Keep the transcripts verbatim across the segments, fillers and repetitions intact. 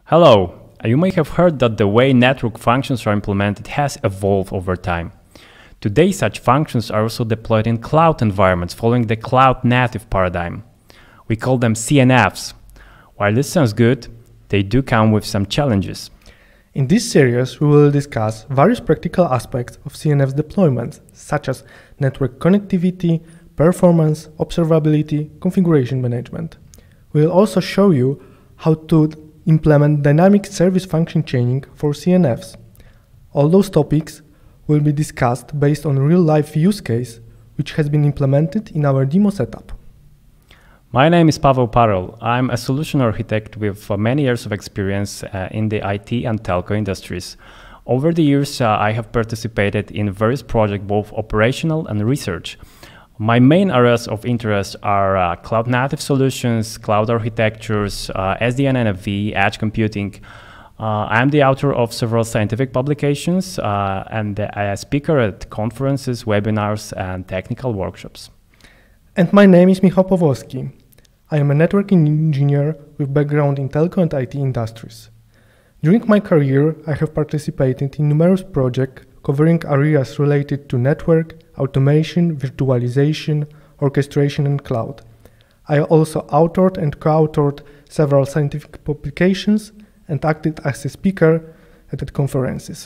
Hello! You may have heard that the way network functions are implemented has evolved over time. Today, such functions are also deployed in cloud environments following the cloud-native paradigm. We call them C N Fs. While this sounds good, they do come with some challenges. In this series, we will discuss various practical aspects of C N Fs deployment, such as network connectivity, performance, observability, configuration management. We will also show you how to implement dynamic service function chaining for C N Fs. All those topics will be discussed based on real-life use case, which has been implemented in our demo setup. My name is Paweł Parol. I'm a solution architect with uh, many years of experience uh, in the I T and telco industries. Over the years, uh, I have participated in various projects, both operational and research. My main areas of interest are uh, cloud-native solutions, cloud architectures, uh, S D N and N F V, edge computing. Uh, I'm the author of several scientific publications uh, and a speaker at conferences, webinars, and technical workshops. And my name is Michał Pawłowski. I am a networking engineer with background in telco and I T industries. During my career, I have participated in numerous projects covering areas related to network, automation, virtualization, orchestration, and cloud. I also authored and co-authored several scientific publications and acted as a speaker at conferences.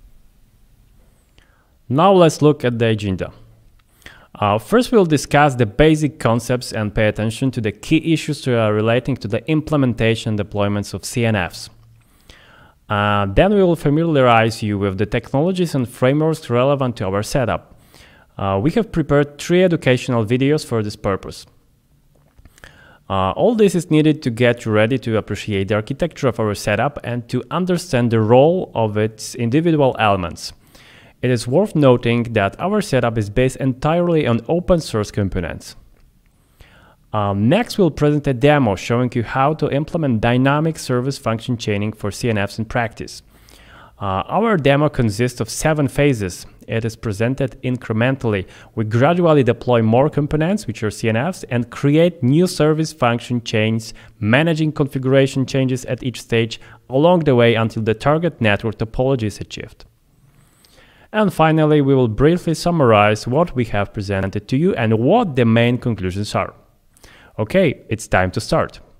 Now let's look at the agenda. Uh, first, we'll discuss the basic concepts and pay attention to the key issues uh, relating to the implementation and deployments of C N Fs. Uh, then we will familiarize you with the technologies and frameworks relevant to our setup. Uh, we have prepared three educational videos for this purpose. Uh, all this is needed to get you ready to appreciate the architecture of our setup and to understand the role of its individual elements. It is worth noting that our setup is based entirely on open source components. Um, next, we'll present a demo showing you how to implement dynamic service function chaining for C N Fs in practice. Uh, our demo consists of seven phases. It is presented incrementally. We gradually deploy more components, which are C N Fs, and create new service function chains, managing configuration changes at each stage along the way until the target network topology is achieved. And finally, we will briefly summarize what we have presented to you and what the main conclusions are. Okay, it's time to start.